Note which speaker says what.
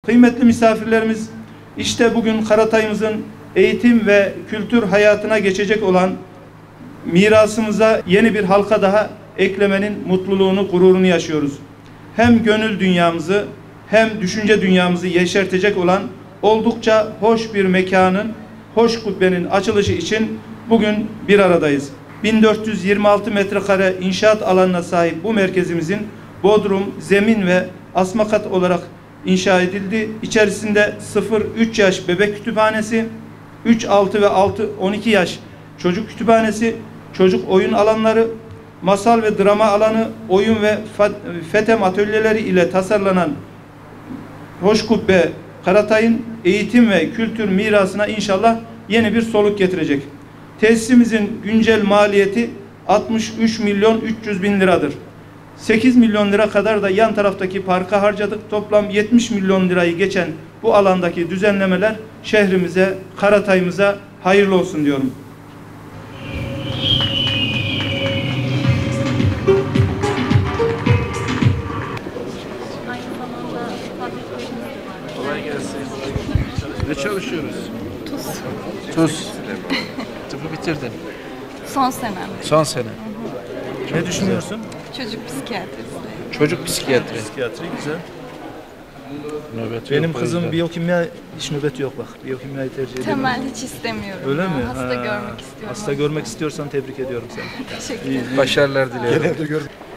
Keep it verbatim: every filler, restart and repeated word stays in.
Speaker 1: Kıymetli misafirlerimiz, işte bugün Karatay'ımızın eğitim ve kültür hayatına geçecek olan mirasımıza yeni bir halka daha eklemenin mutluluğunu, gururunu yaşıyoruz. Hem gönül dünyamızı hem düşünce dünyamızı yeşertecek olan oldukça hoş bir mekanın, hoş kubbenin açılışı için bugün bir aradayız. bin dört yüz yirmi altı metrekare inşaat alanına sahip bu merkezimizin bodrum, zemin ve asma kat olarak inşa edildi. İçerisinde sıfır üç yaş bebek kütüphanesi, üç altı ve altı on iki yaş çocuk kütüphanesi, çocuk oyun alanları, masal ve drama alanı, oyun ve fetem atölyeleri ile tasarlanan hoş kubbe Karatay'ın eğitim ve kültür mirasına inşallah yeni bir soluk getirecek. Tesisimizin güncel maliyeti altmış üç milyon üç yüz bin liradır. sekiz milyon lira kadar da yan taraftaki parka harcadık. Toplam yetmiş milyon lirayı geçen bu alandaki düzenlemeler şehrimize, Karatay'ımıza hayırlı olsun diyorum.
Speaker 2: Kolay gelsin. Ne çalışıyoruz?
Speaker 3: Tuz.
Speaker 2: Tuz. Tıbbı bitirdin.
Speaker 3: Son senem.
Speaker 2: Son sene.
Speaker 1: Ne düşünüyorsun?
Speaker 3: Çocuk psikiyatrisi.
Speaker 2: Çocuk psikiyatri.
Speaker 1: Psikiyatri güzel.
Speaker 2: Nöbet
Speaker 1: Benim
Speaker 2: yok, o
Speaker 1: kızım
Speaker 2: yüzden.
Speaker 1: biyokimya, hiç nöbeti yok bak. Biyokimyayı tercih ediyor.
Speaker 3: Temel hiç istemiyorum.
Speaker 1: Öyle
Speaker 3: ya.
Speaker 1: mi?
Speaker 3: Hasta
Speaker 1: Ha,
Speaker 3: görmek istiyorum.
Speaker 1: Hasta görmek istiyorsan tebrik ediyorum seni.
Speaker 3: Teşekkür ederim.
Speaker 2: Başarılar diliyorum.